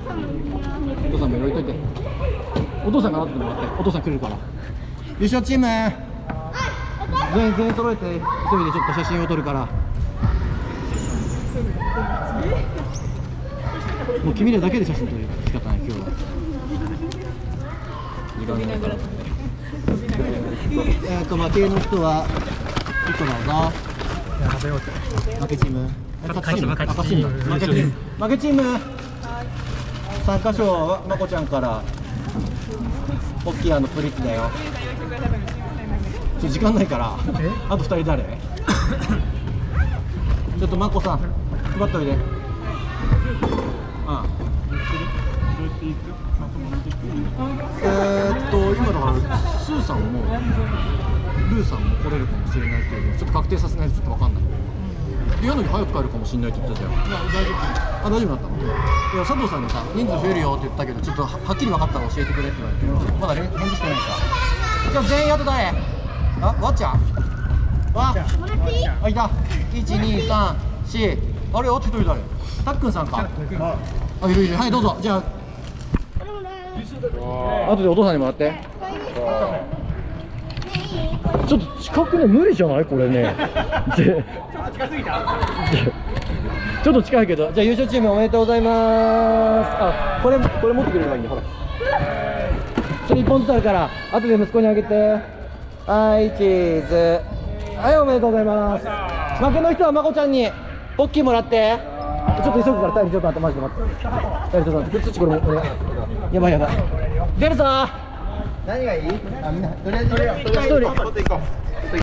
お父さんもいろいろといて。お父さんがなってもらって、お父さん来るから。優勝チーム。全員揃えて、急いでちょっと写真を撮るから。もう君らだけで写真撮る仕方ない今日は。時間ないから。負けの人は1個どうぞ。負けチーム。負けチーム。参加賞はまこちゃんから。大きいプリッツだよ。時間ないから。あと2人誰？ちょっとまこさん配っといて。今だからスーさんもルーさんも来れるかもしれないけど、ちょっと確定させないとちょっと分かんない。嫌なに早く帰るかもしれないって言ったじゃん。大丈夫だったの？いや佐藤さんにさ人数増えるよって言ったけど、ちょっとはっきり分かったら教えてくれって言われて、まだ返事してないさ。じゃあ全員あと誰？わっちゃん？いた。1、2、3、4。あれあと1人誰？たっくんさんか。いる。はいどうぞ。じゃあ後でお父さんにもらって。ちょっと近くね無理じゃないこれね。ちょっと近いけど、じゃあ優勝チームおめでとうございます。これ持ってくれればいいんだ。ほらそれ1本ずつあるから後で息子にあげて。はいチーズ。はいおめでとうございます。負けの人はまこちゃんにポッキーもらって。ちょっと急ぐからタイムちょっと待って、マジで待って。タイムちょっと待って。これもやばい出るぞ。何がいい？みんなとりあえず1人。